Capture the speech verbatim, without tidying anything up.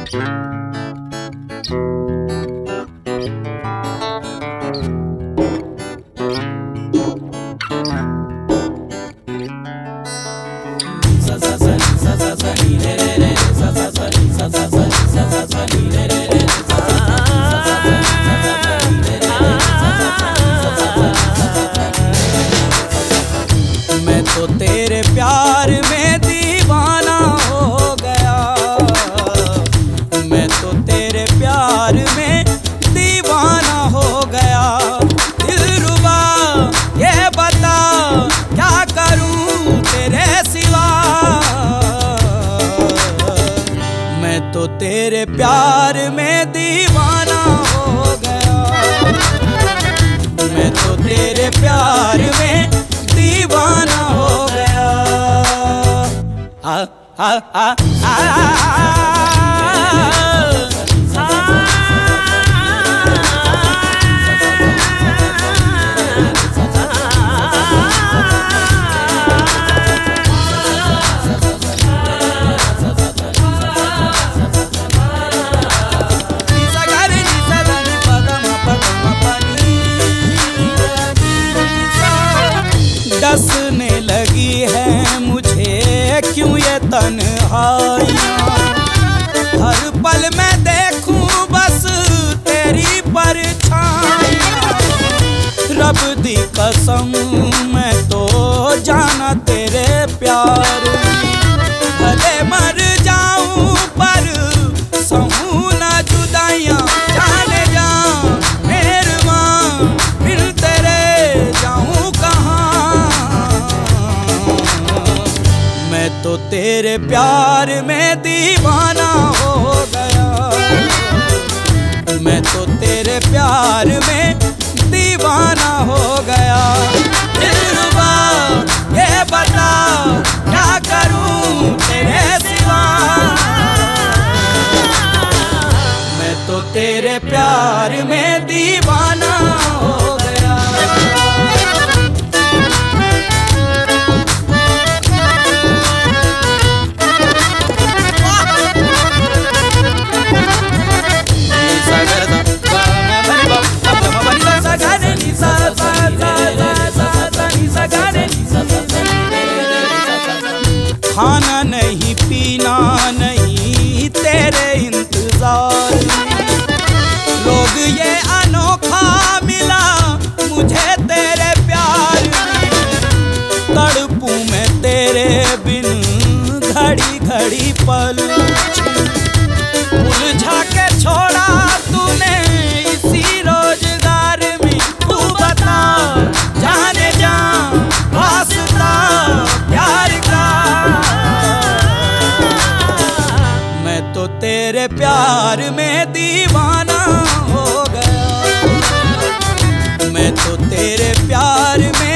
मैं तो तेरे प्यार में दीवाना हो गया, मैं तो तेरे प्यार में दीवाना हो गया। दिलरुबा ये बता क्या करूं तेरे सिवा, मैं तो तेरे प्यार में दीवाना हो गया, मैं तो तेरे प्यार में दीवाना हो गया। आ आ आ आ, आ, डसने लगी है मुझे क्यों ये तन्हाइयाँ, हर पल मैं देखूं बस तेरी परछाइयाँ। रब दी कसम मैं तो जाना तेरे प्यार में, भले मर जाऊं पर सहूं ना जुदाइयाँ। जाने जा मेरे माँ फिर तेरे जाऊं कहाँ, मैं तो तेरे प्यार में दीवाना हो गया, मैं तो तेरे प्यार में दीवाना हो गया। दिलरुबा ये बता क्या करूं तेरे सिवा, मैं तो तेरे प्यार में दीवाना हो गया। खाना नहीं पीना नहीं तेरे इंतजार में, लोग ये अनोखा मिला मुझे तेरे प्यार में। तड़पूं मैं तेरे बिन घड़ी घड़ी पल, उलझा के छोड़ा तूने इसी रोजगार में। तू बता जाने जा वास्ता प्यार का, मैं तो तेरे प्यार में दीवाना हो गया, मैं तो तेरे प्यार में